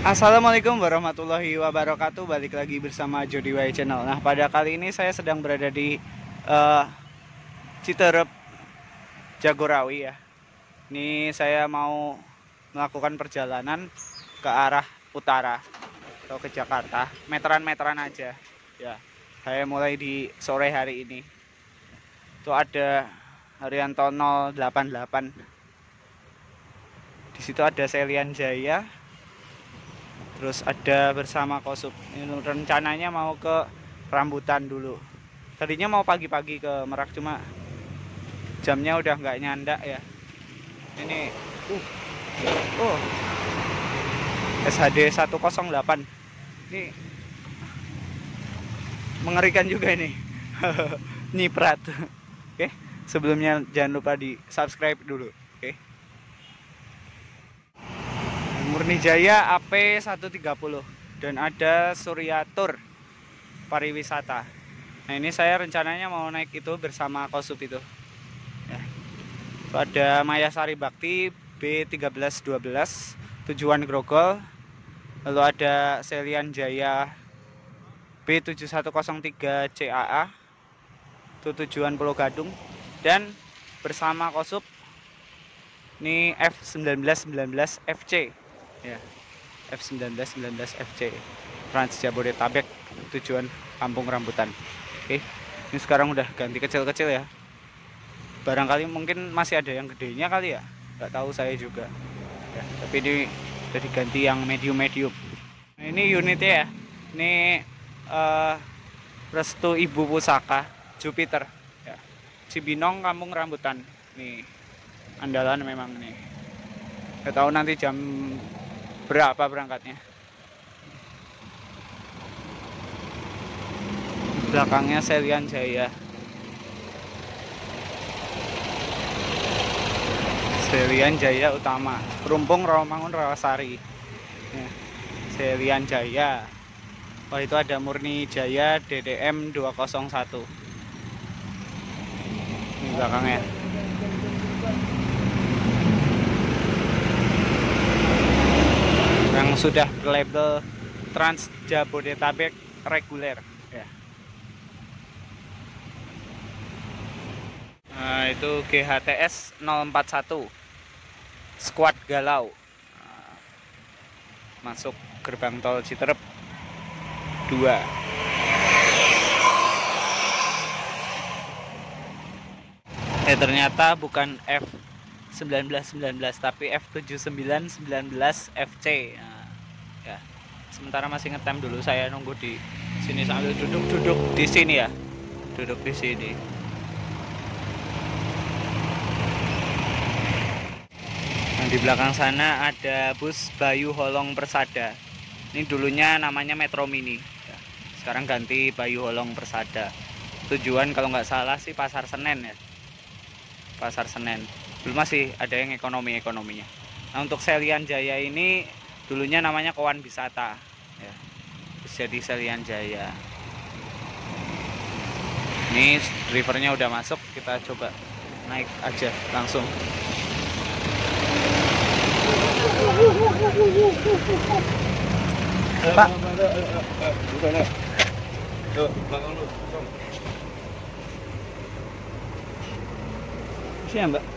Assalamualaikum warahmatullahi wabarakatuh. Balik lagi bersama Jody Y Channel. Nah, pada kali ini saya sedang berada di uh, Citerep, Jagorawi ya. Ini saya mau melakukan perjalanan ke arah utara atau ke Jakarta. Meteran-meteran aja. Ya, saya mulai di sore hari ini. Itu ada Haryanto 088. Di situ ada Selian Jaya. Terus ada bersama Kosup. Ini rencananya mau ke Rambutan dulu. Tadinya mau pagi-pagi ke Merak, cuma jamnya udah nggak nyandak ya. Ini SHD 108. Ini mengerikan juga ini. Nyiprat. Oke, sebelumnya jangan lupa di subscribe dulu. Oke. Murni Jaya AP 130 dan ada Surya Tour pariwisata. Nah, ini saya rencananya mau naik itu bersama Kosup itu. Ya. Itu ada Mayasari Bakti B1312 tujuan Grogol. Lalu ada Selian Jaya B7103 CAA itu tujuan Pulau Gadung, dan bersama Kosup ini F1919 FC. Ya, F1919 FC Trans Jabodetabek tujuan Kampung Rambutan. Oke, ini sekarang udah ganti kecil-kecil ya. Barangkali mungkin masih ada yang gedenya kali ya, nggak tahu saya juga ya, tapi ini udah diganti yang medium-medium. Nah, ini unitnya ya. Ini Restu Ibu Pusaka Jupiter ya. Cibinong Kampung Rambutan. Nih andalan memang nih. Nggak tahu nanti jam berapa berangkatnya. Belakangnya Selian Jaya. Selian Jaya Utama. Perumpung Rawamangun Rawasari. Ya. Selian Jaya. Oh, itu ada Murni Jaya DDM 201. Ini belakangnya. Yang sudah berlabel Trans Jabodetabek reguler ya. Nah, itu GHTS 041 Squad Galau. Nah, masuk gerbang tol Citerep 2. Ternyata bukan F1919 tapi F7919 FC. Nah, ya. Sementara masih ngetem dulu, saya nunggu di sini sambil duduk di sini ya. Duduk di sini. Nah, di belakang sana ada bus Bayu Holong Persada. Ini dulunya namanya Metro Mini. Ya. Sekarang ganti Bayu Holong Persada. Tujuan kalau nggak salah sih Pasar Senen ya. Pasar Senen. Belum masih ada yang ekonominya. Nah, untuk Selian Jaya ini dulunya namanya Kowan Wisata ya. Terus jadi Selian Jaya. Ini drivernya udah masuk, kita coba naik aja langsung. Pak, siapa Mbak?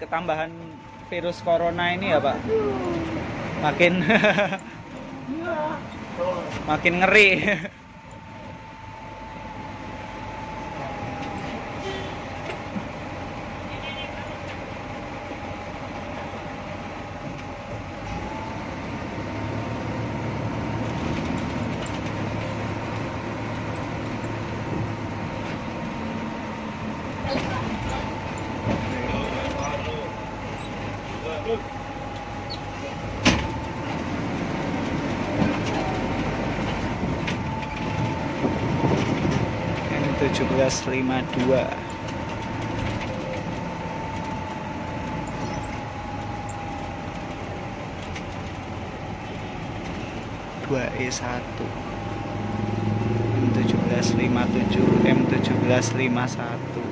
ketambahan virus corona ini ya Pak, makin makin ngeri. M1752 2E1 M1757 M1751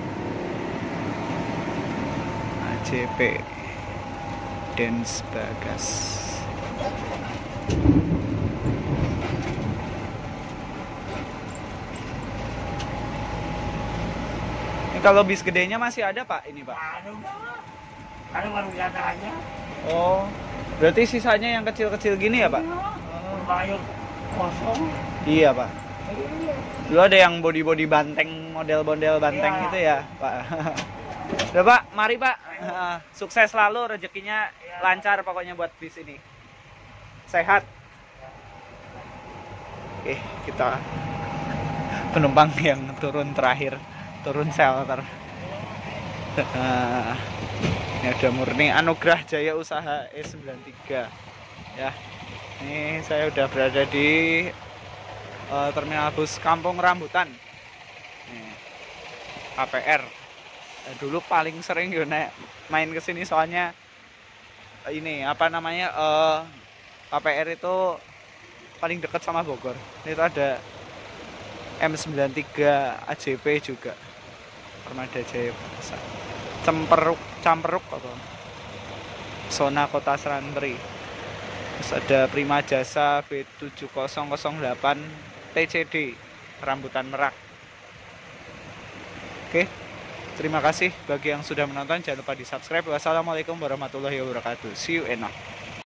AJP Dens Bagas. Ini kalau bis gedenya masih ada Pak ini Pak? Ada baru aja. Oh, berarti sisanya yang kecil-kecil gini ya Pak? Bayar kosong. Iya Pak. Dulu ada yang body banteng, model-model banteng Iya. gitu ya Pak. Udah Pak, mari Pak. Sukses selalu, rezekinya lancar pokoknya buat bis ini. Sehat. Oke, kita penumpang yang turun terakhir, turun shelter. Ini ada Murni Anugrah Jaya Usaha E93 ya. Ini saya udah berada di terminal bus Kampung Rambutan. Nih, KPR. Dulu paling sering yo nek main ke sini soalnya ini apa namanya KPR itu paling dekat sama Bogor. Itu ada M93 AJP juga. Permada Jaya Plaza. Camperuk apa? Zona Kota Srantri. Terus ada Prima Jasa B7008 TCD Rambutan Merak. Oke. Terima kasih bagi yang sudah menonton. Jangan lupa di subscribe. Wassalamualaikum warahmatullahi wabarakatuh. See you and